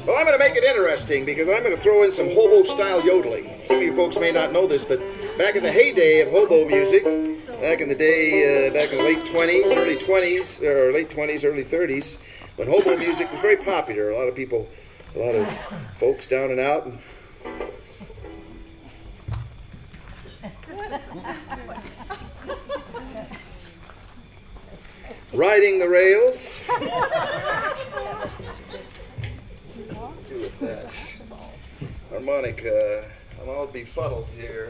Well, I'm going to make it interesting because I'm going to throw in some hobo-style yodeling. Some of you folks may not know this, but back in the heyday of hobo music, back in the day, back in the late 20s, early 20s, or late 20s, early 30s, when hobo music was very popular, a lot of people, a lot of folks down and out. Riding the rails. With that harmonica, I'm all befuddled here.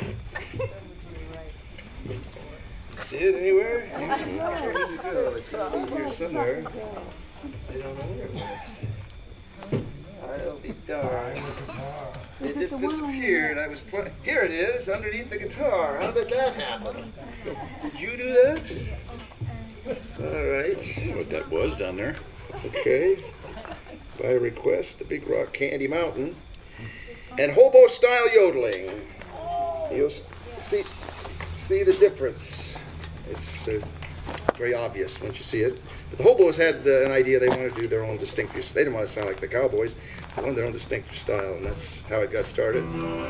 See it anywhere? Where did it go? It's got to be here somewhere. I don't know where it went. I'll be darned. It just disappeared. I was playing. Here it is, underneath the guitar. How did that happen? Did you do that? All right. What that was down there. Okay. By request, the Big Rock Candy Mountain, and hobo-style yodeling. You'll see the difference. It's very obvious once you see it. But the hobos had an idea. They wanted to do their own distinctive. They didn't want to sound like the Cowboys. They wanted their own distinctive style, and that's how it got started.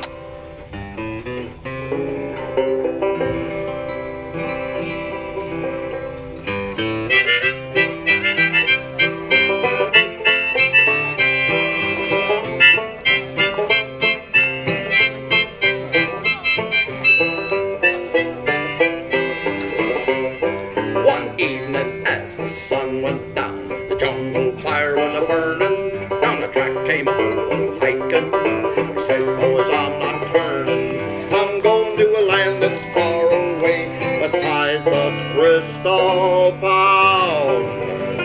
The sun went down, the jungle fire was a-burning. Down the track came a hobo hiking. He said, boys, I'm not turning. I'm going to a land that's far away, beside the crystal fountain.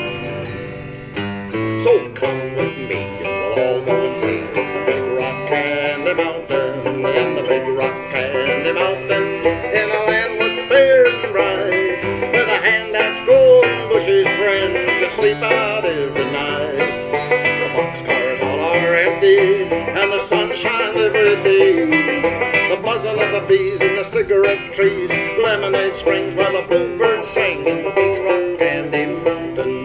So come with me and we'll all go and see the Big Rock Candy Mountain. In the Big Rock Candy Mountain, in a land what's fair and bright, where the handouts grow and bushes friend to sleep out every night. The boxcars all are empty and the sun shines every day. The buzzing of the bees in the cigarette trees, lemonade springs while the bluebirds sing in the Big Rock Candy Mountain.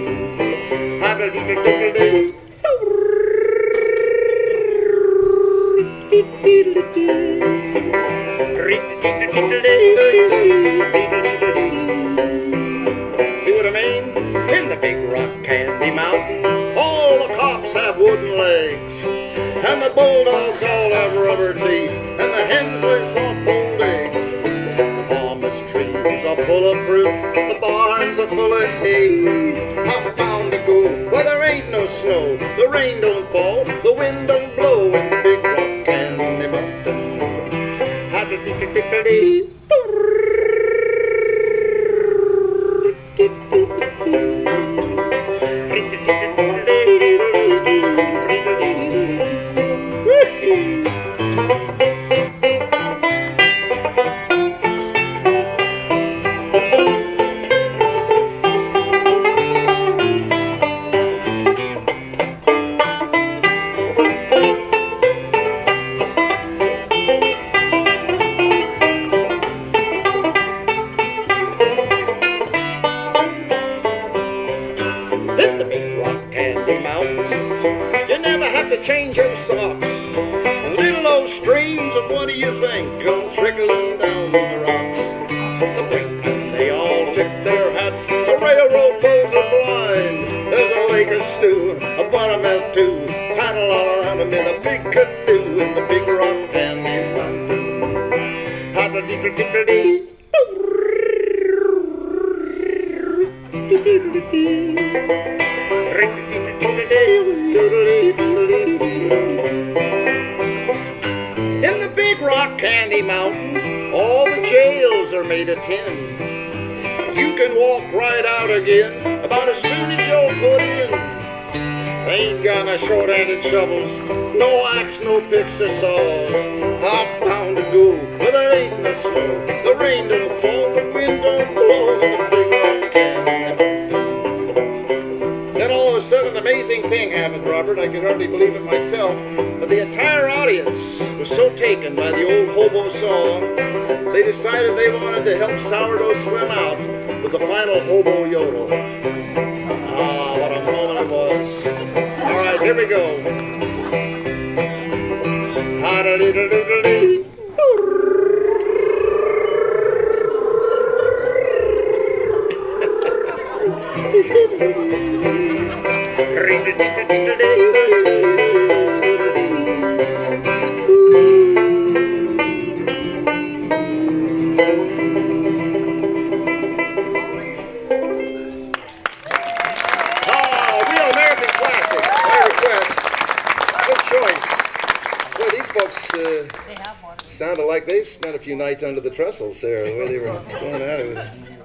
See what I mean? In the Big Rock Candy Mountain, all the cops have wooden legs, and the bulldogs all have rubber teeth, and the hens lay soft-boiled eggs. The palmist trees are full of fruit, the barns are full of hay. I'm bound to go where there ain't no snow, the rain don't fall, the wind don't blow in the Big Rock Candy Mountain. Change your socks, and little old streams of what do you think come trickling down the rocks. The brakemen, they all tip their hats, the railroad poles are blind. There's a lake of stew, a buttermilk too, paddle all around them in a big canoe in the Big Rock Candy Mountain. In the Big Rock Candy Mountains, all the jails are made of tin. You can walk right out again about as soon as you're put in. They ain't got no short-handed shovels, no axe, no picks or saws. I'm bound to go where there ain't no snow, the rain don't fall, the wind don't blow in the Big Rock Candy Mountain. Then all of a sudden, an amazing thing happened, Robert. I could hardly believe it myself. But the entire audience was so taken by the old hobo song, they decided they wanted to help Sourdough Slim out with the final hobo yodel. Ah, what a moment it was. All right, here we go. Sounded like they've spent a few nights under the trestles there, the way they were going at it with it.